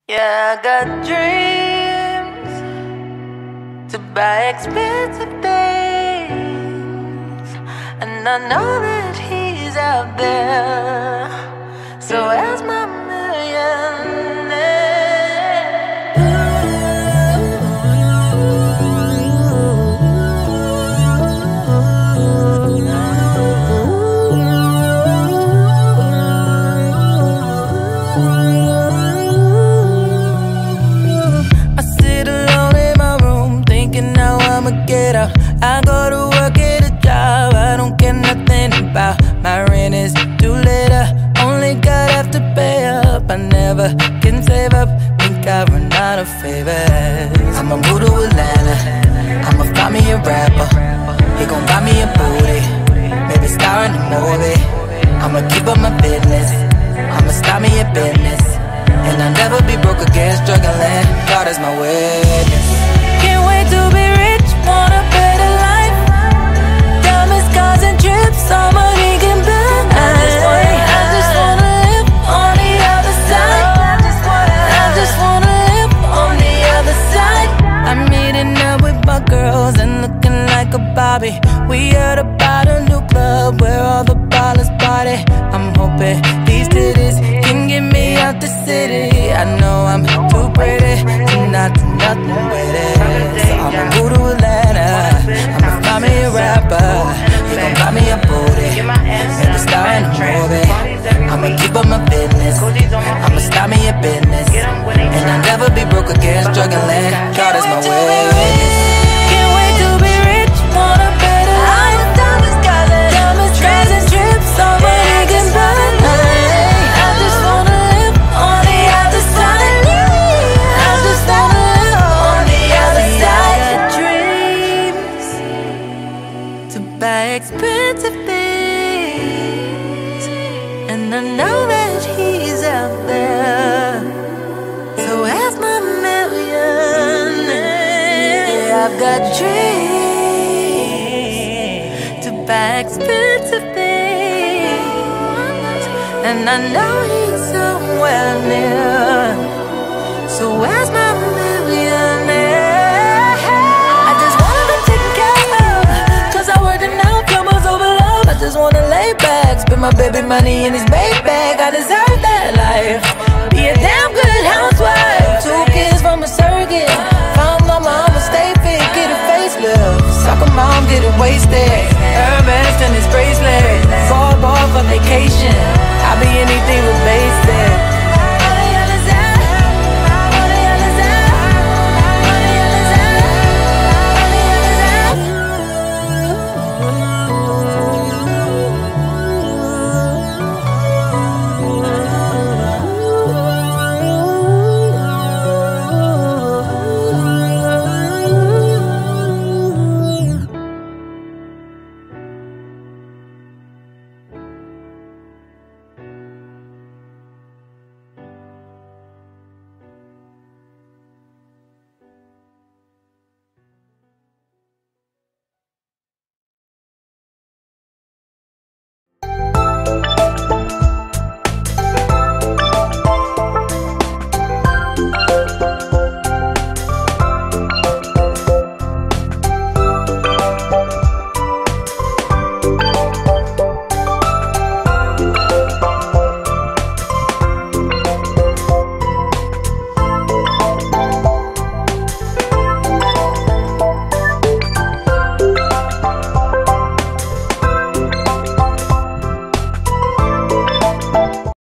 Yeah, I got dreams to buy expensive things, and I know that he's out there, so as my millionaire. I go to work at a job I don't care nothing about. My rent is due later, only God have to pay up. I never can save up, think I run out of favors. I'ma move to Atlanta, I'ma find me a rapper. He gon' buy me a booty, maybe star in the movie. I'ma keep up my business, I'ma start me a business, and I'll never be broke again, struggling. God is my witness. Can't wait to be rich, want a better life. Diamonds, cars and trips, all money can buy. I just wanna live on the other side. I just wanna live on the other side. I'm meeting up with my girls and looking like a Bobby. We heard about a new club where all the ballers party. I'm hoping these titties can get me out the city. I know I'm too pretty to not do nothing with it. So I'ma move to Atlanta, I'ma find me a rapper. He gon' buy me a booty, maybe star in a movie. I'ma keep up my business, I'ma start me a business, and I'll never be broke again, struggling. God is my witness. Can't wait to be rich, want a better life. Diamonds, cars and trips, all money can buy. I just wanna live on the other side. I just wanna live on the other side. Dreams to buy expensive things, and I know that he's out there, so ask my millionaire. Yeah, I've got dreams to buy expensive things, and I know he's somewhere near, so ask my millionaire. I just wanna be taken care of, 'cause I worked it out, troubles over love. I just wanna lay back, spend my baby money in his Maybach. I deserve that life.